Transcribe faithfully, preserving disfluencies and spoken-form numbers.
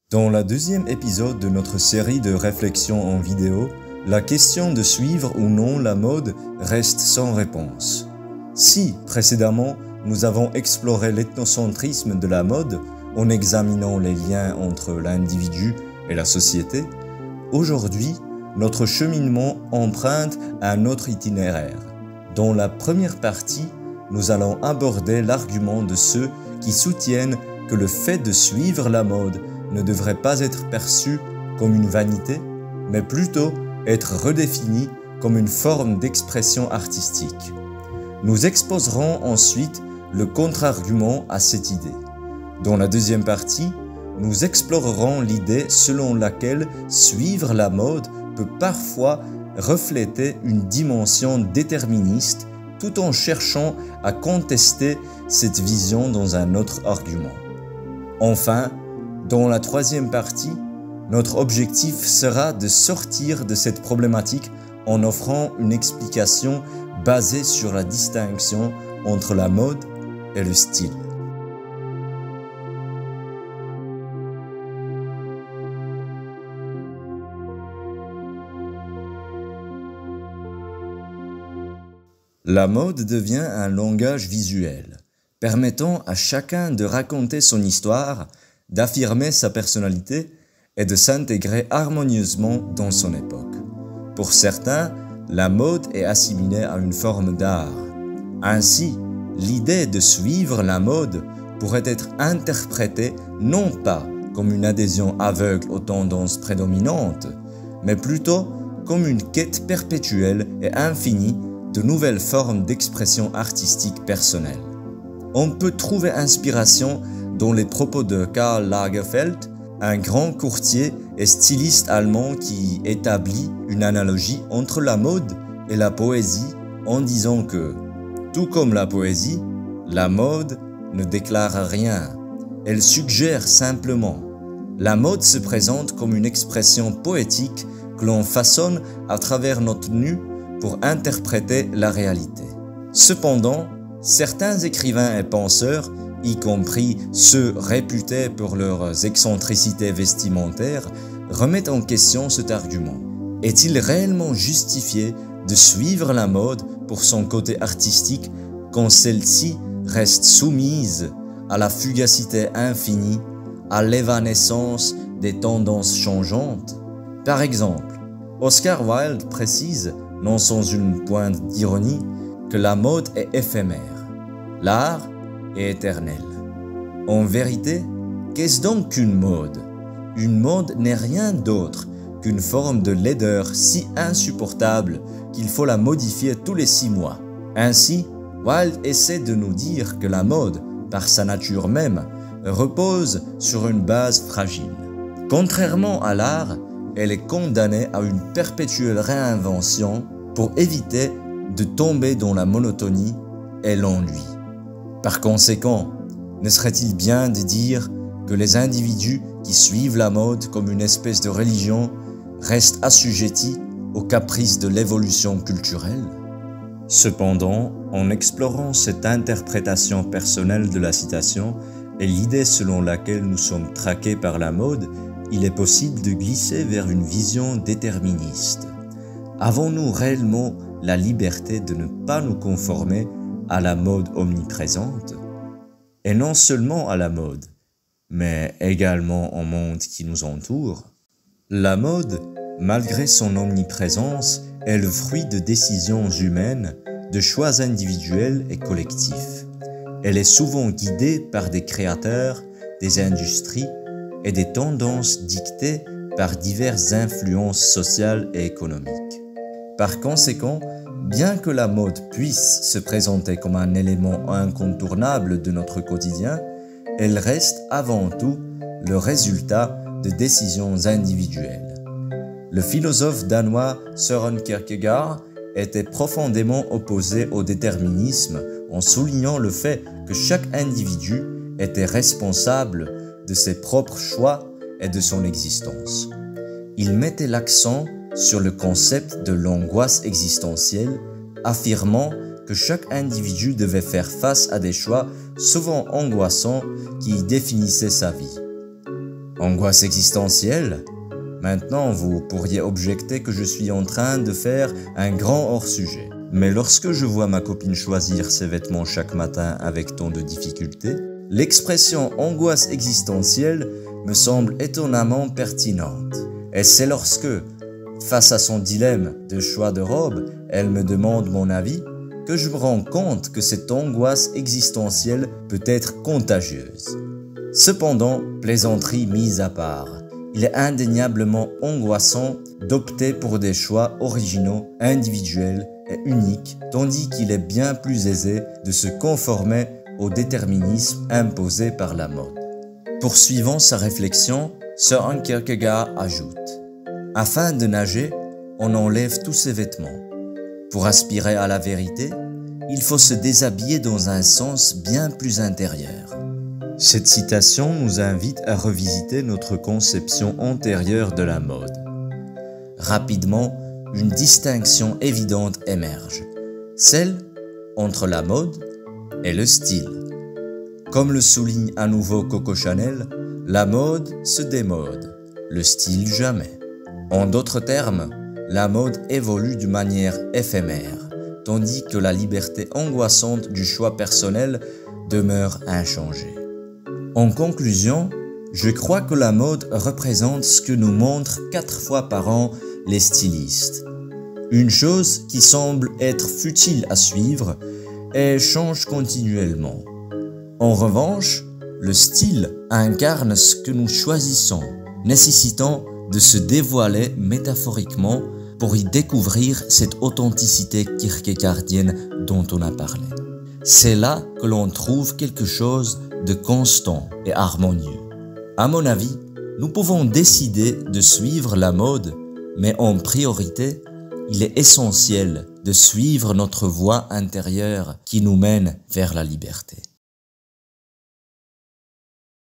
Dans la deuxième épisode de notre série de réflexions en vidéo, la question de suivre ou non la mode reste sans réponse. Si, précédemment, nous avons exploré l'ethnocentrisme de la mode en examinant les liens entre l'individu et la société, aujourd'hui, notre cheminement emprunte un autre itinéraire. Dans la première partie, nous allons aborder l'argument de ceux qui soutiennent que le fait de suivre la mode ne devrait pas être perçu comme une vanité, mais plutôt être redéfini comme une forme d'expression artistique. Nous exposerons ensuite le contre-argument à cette idée. Dans la deuxième partie, nous explorerons l'idée selon laquelle suivre la mode peut parfois refléter une dimension déterministe tout en cherchant à contester cette vision dans un autre argument. Enfin, dans la troisième partie, notre objectif sera de sortir de cette problématique en offrant une explication basée sur la distinction entre la mode et le style. La mode devient un langage visuel, permettant à chacun de raconter son histoire, d'affirmer sa personnalité et de s'intégrer harmonieusement dans son époque. Pour certains, la mode est assimilée à une forme d'art. Ainsi, l'idée de suivre la mode pourrait être interprétée non pas comme une adhésion aveugle aux tendances prédominantes, mais plutôt comme une quête perpétuelle et infinie de nouvelles formes d'expression artistique personnelle. On peut trouver inspiration dans les propos de Karl Lagerfeld, un grand courtier et styliste allemand qui établit une analogie entre la mode et la poésie en disant que, tout comme la poésie, la mode ne déclare rien, elle suggère simplement. La mode se présente comme une expression poétique que l'on façonne à travers notre tenue pour interpréter la réalité. Cependant, certains écrivains et penseurs, y compris ceux réputés pour leurs excentricités vestimentaires, remettent en question cet argument. Est-il réellement justifié de suivre la mode pour son côté artistique quand celle-ci reste soumise à la fugacité infinie, à l'évanescence des tendances changeantes? Par exemple, Oscar Wilde précise, non sans une pointe d'ironie, que la mode est éphémère, l'art est éternel. En vérité, qu'est-ce donc qu'une mode? Une mode n'est rien d'autre qu'une forme de laideur si insupportable qu'il faut la modifier tous les six mois. Ainsi, Wilde essaie de nous dire que la mode, par sa nature même, repose sur une base fragile. Contrairement à l'art, elle est condamnée à une perpétuelle réinvention pour éviter de tomber dans la monotonie et l'ennui. Par conséquent, ne serait-il bien de dire que les individus qui suivent la mode comme une espèce de religion restent assujettis aux caprices de l'évolution culturelle? Cependant, en explorant cette interprétation personnelle de la citation et l'idée selon laquelle nous sommes traqués par la mode, il est possible de glisser vers une vision déterministe. Avons-nous réellement la liberté de ne pas nous conformer à la mode omniprésente? Et non seulement à la mode, mais également au monde qui nous entoure? La mode, malgré son omniprésence, est le fruit de décisions humaines, de choix individuels et collectifs. Elle est souvent guidée par des créateurs, des industries et des tendances dictées par diverses influences sociales et économiques. Par conséquent, bien que la mode puisse se présenter comme un élément incontournable de notre quotidien, elle reste avant tout le résultat de décisions individuelles. Le philosophe danois Søren Kierkegaard était profondément opposé au déterminisme en soulignant le fait que chaque individu était responsable de ses propres choix et de son existence. Il mettait l'accent sur le concept de l'angoisse existentielle, affirmant que chaque individu devait faire face à des choix souvent angoissants qui définissaient sa vie. Angoisse existentielle? Maintenant, vous pourriez objecter que je suis en train de faire un grand hors-sujet. Mais lorsque je vois ma copine choisir ses vêtements chaque matin avec tant de difficulté, l'expression angoisse existentielle me semble étonnamment pertinente. Et c'est lorsque, face à son dilemme de choix de robe, elle me demande mon avis, que je me rends compte que cette angoisse existentielle peut être contagieuse. Cependant, plaisanterie mise à part, il est indéniablement angoissant d'opter pour des choix originaux, individuels et uniques, tandis qu'il est bien plus aisé de se conformer au déterminisme imposé par la mode. Poursuivant sa réflexion, Søren Kierkegaard ajoute « Afin de nager, on enlève tous ses vêtements. Pour aspirer à la vérité, il faut se déshabiller dans un sens bien plus intérieur. » Cette citation nous invite à revisiter notre conception antérieure de la mode. Rapidement, une distinction évidente émerge, celle entre la mode et le style. Comme le souligne à nouveau Coco Chanel, la mode se démode, le style jamais. En d'autres termes, la mode évolue d'une manière éphémère, tandis que la liberté angoissante du choix personnel demeure inchangée. En conclusion, je crois que la mode représente ce que nous montrent quatre fois par an les stylistes. Une chose qui semble être futile à suivre et change continuellement. En revanche, le style incarne ce que nous choisissons, nécessitant de se dévoiler métaphoriquement pour y découvrir cette authenticité kierkegaardienne dont on a parlé. C'est là que l'on trouve quelque chose de constant et harmonieux. À mon avis, nous pouvons décider de suivre la mode, mais en priorité, il est essentiel de suivre notre voie intérieure qui nous mène vers la liberté.